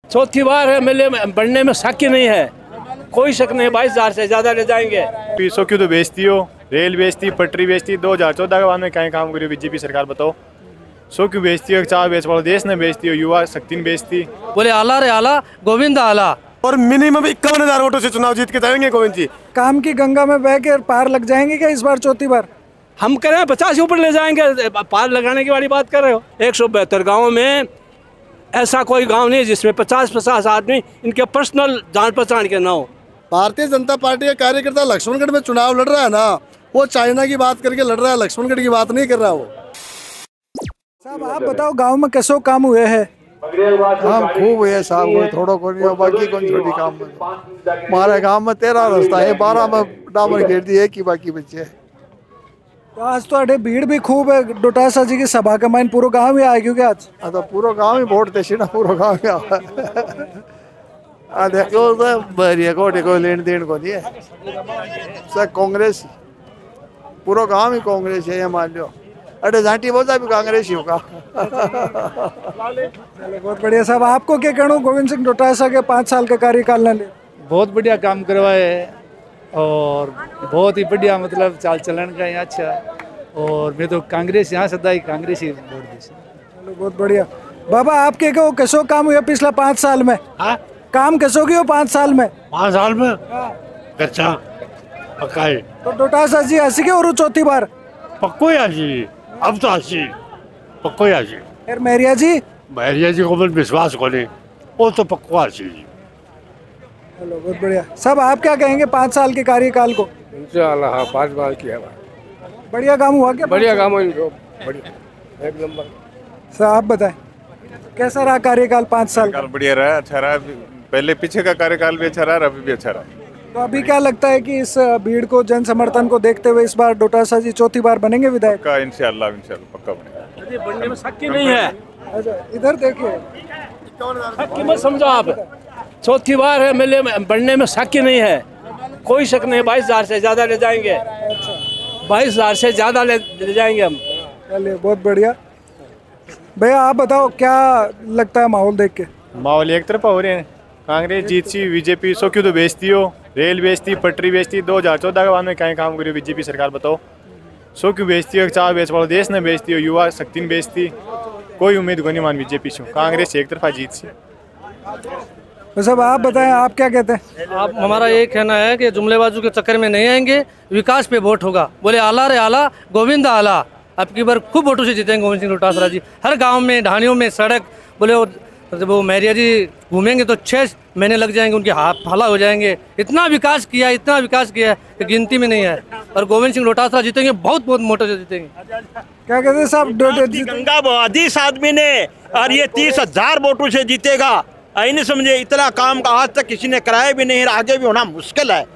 चौथी बार है, मिले बढ़ने में शक ही नहीं है, कोई शक नहीं। 22,000 से ज्यादा ले जाएंगे। पीसों की तो बेचती हो, रेल बेचती, पटरी बेचती। 2014 के बाद में कहीं काम करी बीजेपी सरकार, बताओ। सो क्यों बेचती हो? चाय बेच पड़ो, देश ने बेचती हो, युवा शक्ति ने बेचती। बोले आला रे आला, गोविंद आला। और मिनिमम 51,000 वोटों से चुनाव जीत के जाएंगे गोविंद जी। काम की गंगा में बह के पार लग जाएंगे क्या इस बार चौथी बार? हम करें 50 ऊपर ले जाएंगे। पार लगाने की वाली बात कर रहे हो? 172 गाँव में ऐसा कोई गांव नहीं जिसमें 50-50 आदमी इनके पर्सनल जान पहचान के ना हो। भारतीय जनता पार्टी का कार्यकर्ता लक्ष्मणगढ़ में चुनाव लड़ रहा है ना, वो चाइना की बात करके लड़ रहा है, लक्ष्मणगढ़ की बात नहीं कर रहा वो। साहब आप बताओ, गांव में कैसो काम हुए हैं? काम खूब हुए साहब, कोई थोड़ा को नहीं हो, बाकी कौन छोटी काम में। हमारे गांव में 13 रास्ता है, 12 में डामर घेर दिए, एक ही बाकी बचे है। तो आज तो अरे भीड़ भी खूब है, डोटासा जी की सभा का माइन पूरा गांव ही आए क्योंकि आज तो पूरा गांव ही वोट देसी ना, पूरा गांव देखो बढ़िया कोई लेन देन को नहीं है, सब कांग्रेस, पूरा गांव ही कांग्रेस है। ये मान लो अरे झांटी बोलता भी कांग्रेस ही होगा। बहुत बढ़िया साहब, आपको क्या कहना गोविंद सिंह डोटासा के 5 साल का कार्यकाल ने? बहुत बढ़िया काम करवाए और बहुत ही बढ़िया, मतलब चाल चलन का यहाँ अच्छा। और मैं तो कांग्रेस यहाँ सदा ही कांग्रेस ही वोट दी। चलो बहुत बढ़िया। बाबा आपके कहो कैसो काम हुआ पिछला 5 साल में? काम कैसो की हो 5 साल में? 5 साल में अच्छा पक्का है। तो डोटासा जी हंसी के और चौथी बार पक्को ही आजी, अब तो हंसी पक्को ही आजी। फिर मैरिया जी को विश्वास को नहीं, वो तो पक्को हंसी जी। चलो बहुत बढ़िया। सब आप क्या कहेंगे 5 साल के कार्यकाल को? इंशाअल्लाह 5 बार किया, बढ़िया काम हुआ क्या? बढ़िया काम हो, बढ़िया एक नंबर। सर आप बताएं कैसा रहा कार्यकाल 5 साल का? बढ़िया रहा, अच्छा रहा। पहले पीछे का कार्यकाल भी अच्छा रहा, अभी भी अच्छा रहा। तो अभी क्या लगता है कि इस भीड़ को, जन समर्थन को देखते हुए इस बार डोटासा जी चौथी बार बनेंगे विधायक? पक्का इंशाअल्लाह पक्का बनेगा। बढ़ने में शक ही नहीं है। अच्छा इधर देखिए, शक की मत समझो आप, चौथी बार है, मिले बढ़ने में शक ही नहीं है, कोई शक नहीं। 22,000 से ज्यादा ले जाएंगे। 22,000 से ज्यादा ले जाएंगे हम। चलिए बहुत बढ़िया। भैया आप बताओ क्या लगता है माहौल देख के? माहौल एक तरफा हो रहे हैं, कांग्रेस जीतती, बीजेपी सो क्यों तो बेचती हो, रेल बेचती, पटरी बेचती। 2014 के बाद में कहीं काम करी बीजेपी सरकार, बताओ। सो क्यों बेचती हो? चाय बेच पड़ो, देश ने बेचती हो, युवा शक्ति ने बेचती। कोई उम्मीद को नहीं मान बीजेपी से, कांग्रेस एक तरफा जीत सी। तो सब आप बताएं, आप क्या कहते हैं? आप हमारा ये कहना है कि जुमलेबाजू के चक्कर में नहीं आएंगे, विकास पे वोट होगा। बोले आला रे आला, गोविंद आला। अब की बार खूब वोटों से जीतेंगे गोविंद सिंह डोटासरा जी। हर गांव में, ढाणियों में सड़क, बोले वो मैरिया जी घूमेंगे तो 6 महीने लग जाएंगे, उनके हाला हो जाएंगे। इतना विकास किया कि गिनती में नहीं है। और गोविंद सिंह डोटासरा जीतेंगे, बहुत मोटे से जीतेंगे। क्या कहते हैं साहब? गंगा बहा दी इस आदमी ने, और ये 30,000 वोटों से जीतेगा। आई नहीं समझे, इतना काम का आज तक किसी ने कराया भी नहीं, आगे भी होना मुश्किल है।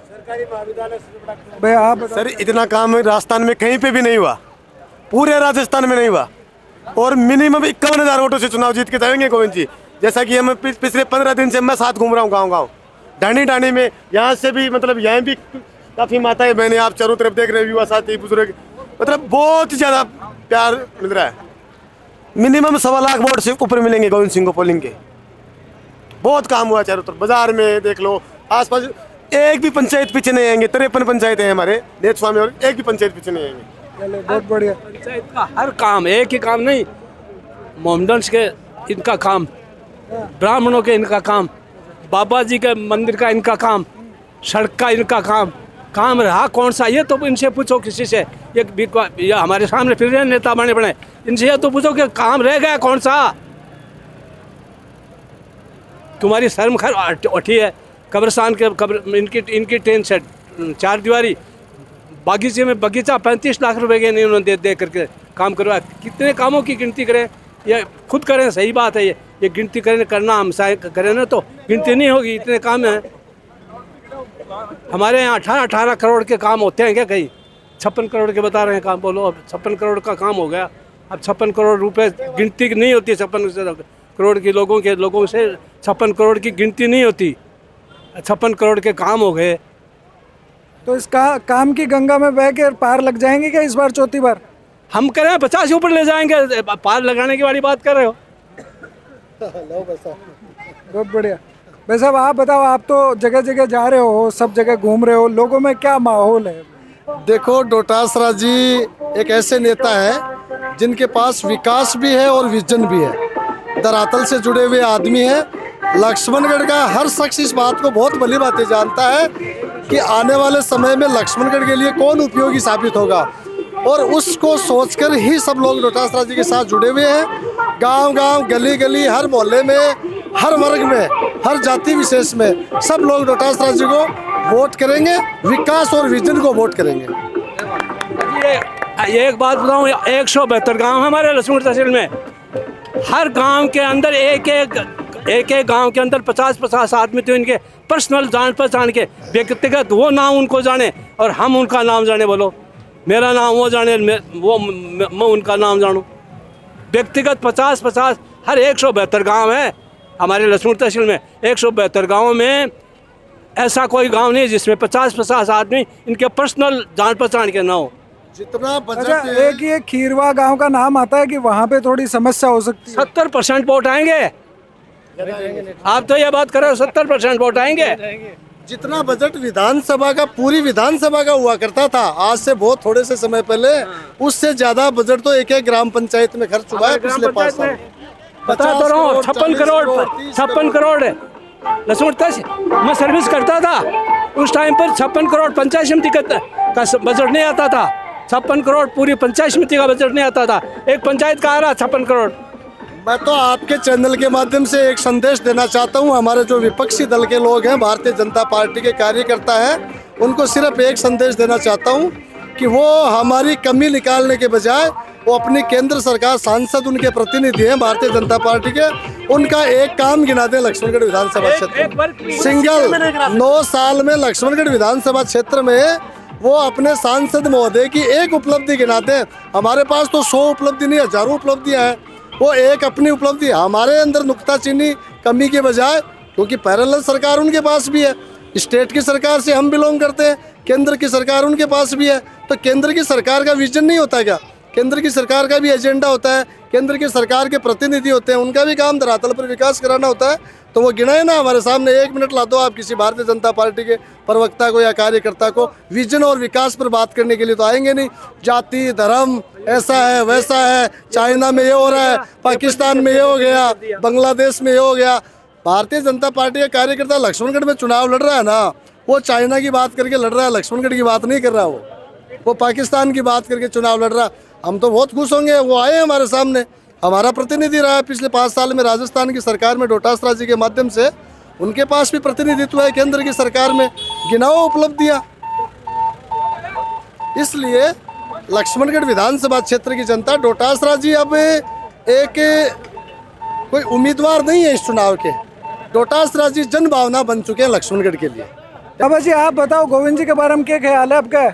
भैया आप सर इतना काम राजस्थान में कहीं पे भी नहीं हुआ, पूरे राजस्थान में नहीं हुआ। और मिनिमम 51,000 वोटों से चुनाव जीत के जाएंगे गोविंद जी। जैसा कि हम पिछले 15 दिन से मैं साथ घूम रहा हूँ गाँव ढाणी में, यहाँ से भी मतलब यहाँ भी काफी माताएं बहनें, आप चारों तरफ देख रहे हैं, युवा साथी बुजुर्ग, मतलब बहुत ही ज्यादा प्यार मिल रहा है। मिनिमम 1.25 लाख वोट से ऊपर मिलेंगे गोविंद सिंह को पोलिंग के। बहुत काम हुआ चारों तरफ, बाजार में देख लो, आसपास एक भी पंचायत पीछे नहीं आएंगे। 53 पंचायतें हैं हमारे नेत स्वामी, और एक भी पंचायत पीछे नहीं आएंगे। बहुत बढ़िया। पंचायत का हर काम, एक ही काम नहीं, मोमडन्स के इनका काम, ब्राह्मणों के इनका काम, बाबा जी के मंदिर का इनका काम, सड़क का इनका काम रहा कौन सा? ये तो इनसे पूछो किसी से। ये हमारे सामने फिर रहे नेता बने, इनसे ये तो पूछो कि काम रह गया कौन सा? तुम्हारी शर्म खैर उठी है। कब्रिस्तान के इनकी टेन सेट 4 दीवारी, बागीचे में बगीचा 35 लाख रुपए के नहीं उन्होंने दे करके काम करवाया। कितने कामों की गिनती करें, ये खुद करें, सही बात है। ये गिनती करना हम करें ना तो गिनती नहीं होगी, इतने काम हैं हमारे यहाँ। 18 करोड़ के काम होते हैं क्या कहीं? 56 करोड़ के बता रहे हैं काम, बोलो अब 56 करोड़ का काम हो गया। अब 56 करोड़ रुपए गिनती नहीं होती, 56 करोड़ के लोगों से 56 करोड़ की गिनती नहीं होती। 56 करोड़ के काम हो गए। तो इस काम की गंगा में बह के पार लग जाएंगे क्या इस बार चौथी बार? हम करें 50 ऊपर ले जाएंगे। पार लगाने की वाली बात कर रहे हो? बहुत बढ़िया। भाई साहब आप बताओ, आप तो जगह जगह जा रहे हो, सब जगह घूम रहे हो, लोगों में क्या माहौल है? देखो, डोटासरा जी एक ऐसे नेता है जिनके पास विकास भी है और विजन भी है, धरातल से जुड़े हुए आदमी है। लक्ष्मणगढ़ का हर शख्स इस बात को बहुत भली भांति जानता है कि आने वाले समय में लक्ष्मणगढ़ के लिए कौन उपयोगी साबित होगा, और उसको सोचकर ही सब लोग डोटासरा जी के साथ जुड़े हुए हैं। गांव गांव, गली गली, हर मोहल्ले में, हर वर्ग में, हर जाति विशेष में सब लोग डोटासरा जी को वोट करेंगे, विकास और विजन को वोट करेंगे। ये एक बात बताऊँ, 172 गांव हमारे लक्ष्मणगढ़ तहसील में, हर गांव के अंदर एक एक गांव के अंदर 50-50 आदमी तो इनके पर्सनल जान पहचान के, व्यक्तिगत वो नाम उनको जाने और हम उनका नाम जाने। बोलो मेरा नाम वो जाने, मैं उनका नाम जानूँ। व्यक्तिगत 50-50 हर 172 गांव है हमारे लक्ष्मणगढ़ तहसील में। 172 गाँव में ऐसा कोई गांव नहीं जिसमें 50-50 आदमी इनके पर्सनल जान पहचान के ना हो। जितना बजट अच्छा, एक ये खीरवा गांव का नाम आता है कि वहाँ पे थोड़ी समस्या हो सकती है। 70% वोट आएंगे। आप तो ये बात कर रहे हो, 70% वोट आएंगे। जितना बजट विधानसभा का, पूरी विधानसभा का हुआ करता था आज से बहुत थोड़े से समय पहले, उससे ज्यादा बजट तो एक एक ग्राम पंचायत में खर्च हुआ है पिछले 5 साल। बता तो रहा हूँ, 56 करोड़ लक्ष्मणगढ़ तहसील मैं सर्विस करता था उस टाइम पर। 56 करोड़ पंचायत समिति का बजट नहीं आता था। 56 करोड़ पूरी पंचायत समिति का बजट नहीं आता था। एक पंचायत का आ रहा 56 करोड़। मैं तो आपके चैनल के माध्यम से एक संदेश देना चाहता हूं, हमारे जो विपक्षी दल के लोग हैं, भारतीय जनता पार्टी के कार्यकर्ता हैं, उनको सिर्फ एक संदेश देना चाहता हूं कि वो हमारी कमी निकालने के बजाय वो अपनी केंद्र सरकार, सांसद उनके प्रतिनिधि हैं भारतीय जनता पार्टी के, उनका एक काम गिना दें लक्ष्मणगढ़ विधानसभा क्षेत्र सिंगल 9 साल में लक्ष्मणगढ़ विधानसभा क्षेत्र में वो अपने सांसद महोदय की एक उपलब्धि गिनाते हैं। हमारे पास तो 100 उपलब्धि नहीं, हजारों उपलब्धियां हैं। वो एक अपनी उपलब्धि, हमारे अंदर नुक्ताचीनी कमी के बजाय, क्योंकि पैरेलल सरकार उनके पास भी है, स्टेट की सरकार से हम बिलोंग करते हैं, केंद्र की सरकार उनके पास भी है, तो केंद्र की सरकार का विजन नहीं होता क्या? केंद्र की सरकार का भी एजेंडा होता है, केंद्र की सरकार के प्रतिनिधि होते हैं, उनका भी काम धरातल पर विकास कराना होता है। तो वो गिनाए ना हमारे सामने। 1 मिनट ला दो आप किसी भारतीय जनता पार्टी के प्रवक्ता को या कार्यकर्ता को, विजन और विकास पर बात करने के लिए तो आएंगे नहीं। जाति, धर्म, ऐसा है वैसा है, चाइना में ये हो रहा है, पाकिस्तान में ये हो गया, बांग्लादेश में ये हो गया। भारतीय जनता पार्टी का कार्यकर्ता लक्ष्मणगढ़ में चुनाव लड़ रहा है ना, वो चाइना की बात करके लड़ रहा है, लक्ष्मणगढ़ की बात नहीं कर रहा। वो पाकिस्तान की बात करके चुनाव लड़ रहा। हम तो बहुत खुश होंगे, वो आए हमारे सामने, हमारा प्रतिनिधि रहा है पिछले 5 साल में राजस्थान की सरकार में डोटासरा जी के माध्यम से, उनके पास भी प्रतिनिधित्व है केंद्र की सरकार में, गिनाओ उपलब्धियां। इसलिए लक्ष्मणगढ़ विधानसभा क्षेत्र की जनता, डोटासरा जी अब एक कोई उम्मीदवार नहीं है इस चुनाव के, डोटासरा जी जन भावना बन चुके हैं लक्ष्मणगढ़ के लिए। बाबा जी आप बताओ, गोविंद जी के बारे में क्या ख्याल है आपका?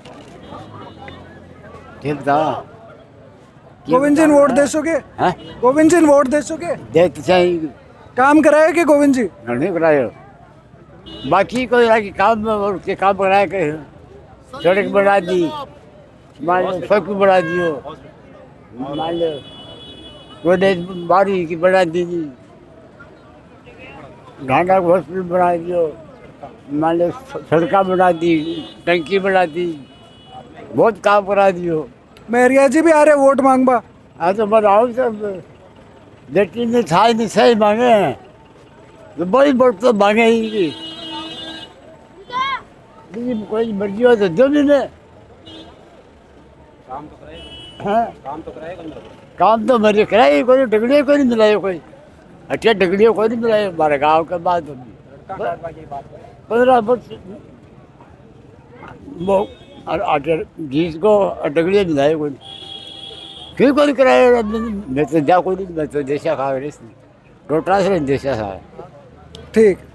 ठीक था। गोविंद जी वोट दे सोगे? गोविंद जी वोट दे सोगे? देते चाहिए। काम कराए कि गोविंद जी? नहीं कराए, बाकी कोई काम उसके काम कराए के, सड़क बना दी, मान लो सड़क बना दियो, मान लो कोई बारी की बना दी, घाटा हॉस्पिटल बना दियो, मान लो सड़क बना दी, टंकी बना दी, बहुत काम करा दियो। मेहरिया जी भी आ रहे वोट मांगबा। हाँ तो बताओ सब, बेटी ने था नहीं सही मांगे हैं तो बड़ी वोट तो मांगे ही। कोई मर्जी हो तो दो दिन काम तो मेरे कराए, कोई डगड़िया कोई नहीं मिलाए, कोई अच्छा डगड़िया कोई नहीं मिलाए हमारे गाँव के बाद 15 वर्ष जीत को डगड़िया मिलाए कोई क्यों कोई कराए। मैं तो जा कोई नहीं, मैं तो देशा कांग्रेस डोटासरा देशा था। ठीक।